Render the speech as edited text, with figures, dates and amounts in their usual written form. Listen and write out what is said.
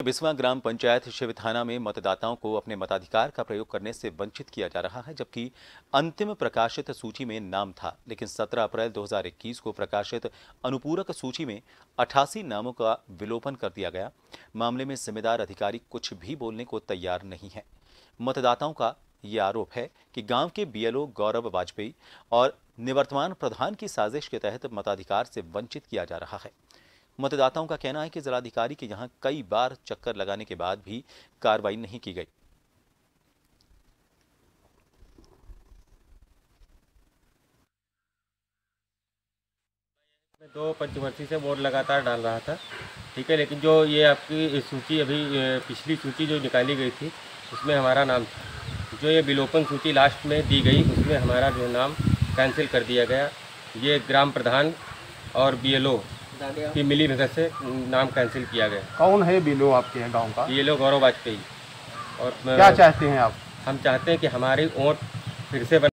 बिस्वा ग्राम पंचायत शिवथाना में मतदाताओं को अपने मताधिकार का प्रयोग करने से वंचित किया जा रहा है, जबकि अंतिम प्रकाशित सूची में नाम था, लेकिन 17 अप्रैल 2021 को प्रकाशित अनुपूरक सूची में 88 नामों का विलोपन कर दिया गया। मामले में जिम्मेदार अधिकारी कुछ भी बोलने को तैयार नहीं है। मतदाताओं का ये आरोप है कि गांव के बीएलओ गौरव वाजपेयी और निवर्तमान प्रधान की साजिश के तहत मताधिकार से वंचित किया जा रहा है। मतदाताओं का कहना है कि जिलाधिकारी के यहां कई बार चक्कर लगाने के बाद भी कार्रवाई नहीं की गई। मैं 2 पंचवर्षीय से वोट लगातार डाल रहा था, ठीक है, लेकिन जो ये आपकी सूची अभी पिछली सूची जो निकाली गई थी उसमें हमारा नाम था। जो ये विलोपन सूची लास्ट में दी गई उसमें हमारा जो नाम कैंसिल कर दिया गया। ये ग्राम प्रधान और बीएलओ की मिली भगत से नाम कैंसिल किया गया। कौन है बीएलओ आपके गांव का? बीएलओ गौरव वाजपेयी। और क्या चाहते हैं आप? हम चाहते हैं कि हमारी वोट फिर से